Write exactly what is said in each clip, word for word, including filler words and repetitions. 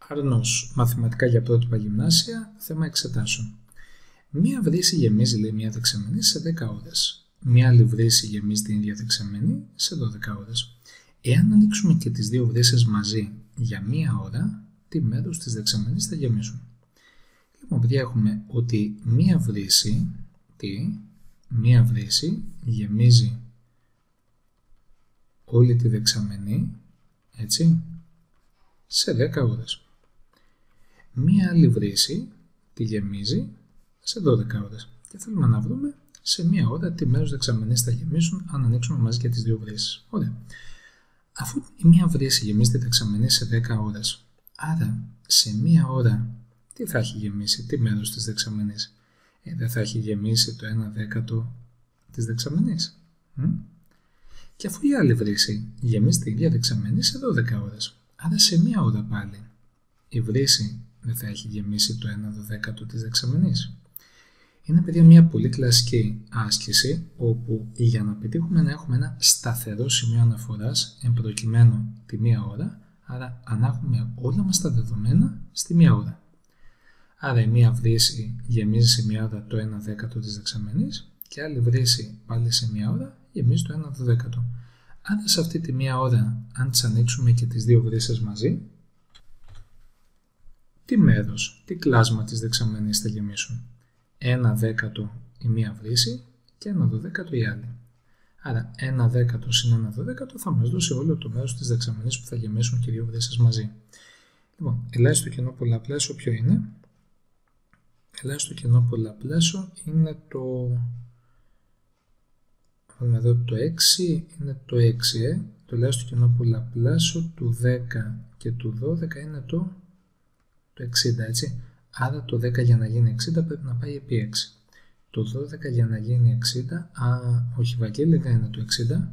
Άρνος μαθηματικά για πρότυπα γυμνάσια, θέμα εξετάσεων. Μία βρύση γεμίζει, λέει, μία δεξαμενή σε δέκα ώρες. Μία άλλη βρύση γεμίζει την ίδια δεξαμενή σε δώδεκα ώρες. Εάν ανοίξουμε και τις δύο βρύσεις μαζί για μία ώρα, τι μέρος της δεξαμενής θα γεμίσουν? Λοιπόν, παιδιά, έχουμε ότι μία βρύση, τι, μία βρύση γεμίζει όλη τη δεξαμενή, έτσι, σε δέκα ώρες. Μία άλλη βρύση τη γεμίζει σε δώδεκα ώρες. Και θέλουμε να βρούμε σε μία ώρα τι μέρος δεξαμενής θα γεμίσουν αν ανοίξουμε μαζί και τις δύο βρύσεις. Ωραία. Αφού η μία βρύση γεμίζει τη δεξαμενή σε δέκα ώρες, άρα σε μία ώρα τι θα έχει γεμίσει, τι μέρος της δεξαμενής? Ε, δεν θα έχει γεμίσει το ένα δέκατο της δεξαμενής. Μ? Και αφού η άλλη βρύση γεμίζει την ίδια δεξαμενή σε δώδεκα ώρες, άρα σε μία ώρα πάλι η βρύση δεν θα έχει γεμίσει το ένα δωδέκατο της δεξαμενής. Είναι, παιδιά, μια πολύ κλασική άσκηση όπου για να πετύχουμε να έχουμε ένα σταθερό σημείο αναφοράς εν προκειμένου τη μία ώρα, άρα ανάγουμε όλα μας τα δεδομένα στη μία ώρα. Άρα η μία βρύση γεμίζει σε μία ώρα το ένα δέκατο της δεξαμενής και άλλη βρύση πάλι σε μία ώρα γεμίζει το ένα δωδέκατο. Άρα σε αυτή τη μία ώρα, αν τις ανοίξουμε και τις δύο βρύσεις μαζί, τι μέρος, τι κλάσμα της δεξαμενής θα γεμίσουν? ένα δέκατο η μία βρύση και ένα δωδέκατο η άλλη. Άρα ένα δέκατο συν ένα δωδέκατο θα μας δώσει όλο το μέρος της δεξαμενής που θα γεμίσουν και οι δύο βρύσεις μαζί. Λοιπόν, ελάχιστο κοινό πολλαπλάσιο ποιο είναι? Ελάχιστο κοινό πολλαπλάσιο είναι το... Εδώ το έξι είναι το έξι, ε. Το ελάχιστο κοινό πολλαπλάσιο του δέκα και του δώδεκα είναι το, το εξήντα, έτσι. Άρα το δέκα για να γίνει εξήντα πρέπει να πάει επί έξι. Το δώδεκα για να γίνει εξήντα, α, όχι Βαγγέλη, δεν είναι το εξήντα.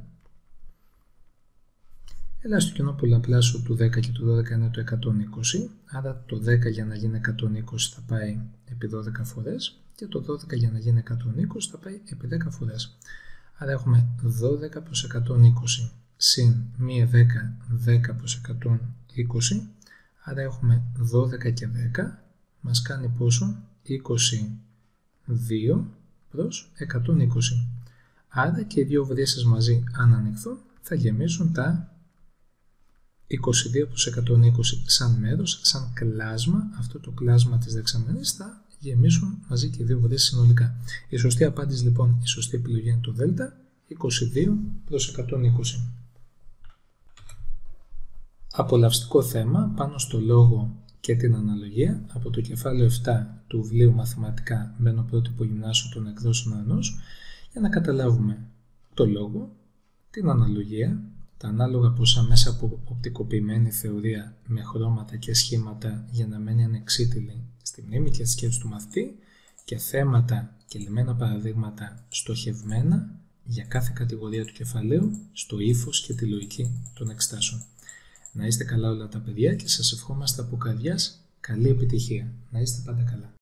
Ελάχιστο κοινό πολλαπλάσιο του δέκα και του δώδεκα είναι το εκατόν είκοσι, άρα το δέκα για να γίνει εκατόν είκοσι θα πάει επί δώδεκα φορές και το δώδεκα για να γίνει εκατόν είκοσι θα πάει επί δέκα φορές. Άρα έχουμε δώδεκα προς εκατόν είκοσι συν μία δέκα, δέκα προς εκατόν είκοσι, άρα έχουμε δώδεκα και δέκα, μας κάνει πόσο? είκοσι δύο προς εκατόν είκοσι. Άρα και οι δύο βρύσεις μαζί, αν ανοιχθούν, θα γεμίσουν τα είκοσι δύο προς εκατόν είκοσι σαν μέρος, σαν κλάσμα. Αυτό το κλάσμα της δεξαμενής θα γεμίσουν μαζί και οι δύο βρύσεις συνολικά. Η σωστή απάντηση, λοιπόν, η σωστή επιλογή είναι το Δ, είκοσι δύο προς εκατόν είκοσι. Απολαυστικό θέμα πάνω στο λόγο και την αναλογία από το κεφάλαιο επτά του βιβλίου Μαθηματικά με ένα πρότυπο γυμνάσιο των εκδόσεων Ανός, για να καταλάβουμε το λόγο, την αναλογία, τα ανάλογα ποσά μέσα από οπτικοποιημένη θεωρία με χρώματα και σχήματα για να μένει ανεξίτηλη στη μνήμη και στη σκέψη του μαθητή, και θέματα και λυμμένα παραδείγματα στοχευμένα για κάθε κατηγορία του κεφαλαίου στο ύφος και τη λογική των εξετάσεων. Να είστε καλά όλα τα παιδιά και σας ευχόμαστε από καρδιάς καλή επιτυχία. Να είστε πάντα καλά.